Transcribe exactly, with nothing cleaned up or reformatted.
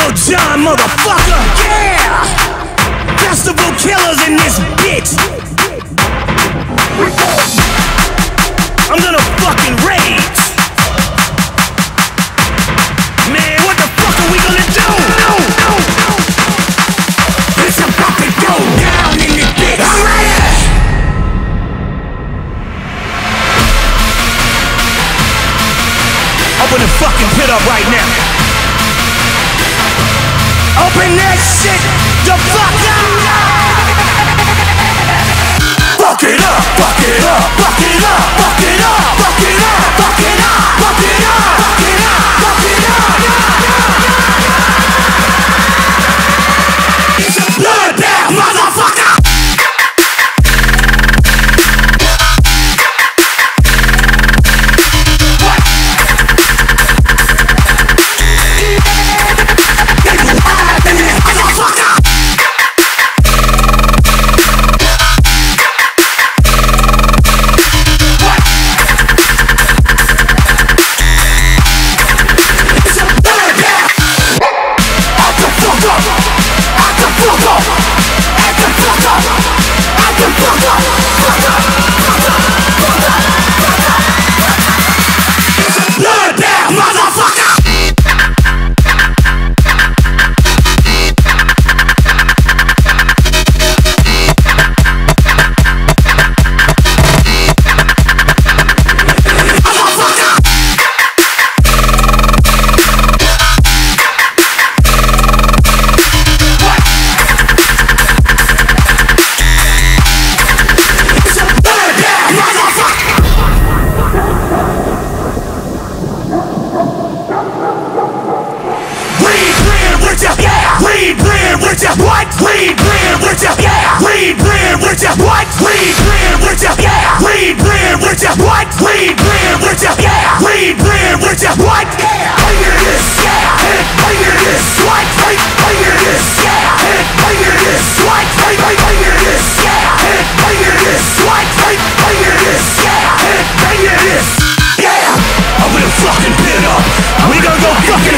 Lil Jon, motherfucker, yeah! Festival killers in this bitch. I'm gonna fucking rage. Man, what the fuck are we gonna do? No, no, no. It's about to go down in this bitch. I'm ready. Open the fucking pit up right now. Open that shit the fuck up! Fuck it up, fuck it up, fuck it up, fuck it up, fuck it up, fuck it up, fuck it up, fuck it up, fuck it up. It's a bloodbath, motherfucker! What? We blend with ya, yeah. We blend with ya. What? We blend with ya, yeah. We blend with ya. What? We blend with ya, yeah. We blend with ya. What? Yeah. Fire this, yeah. Fire this, what? Fire this, yeah. Fire this, what? Fire this, yeah. Fire this, what? Fire this, yeah. Fire this, yeah. I'm gonna fucking pit up. We gonna go fucking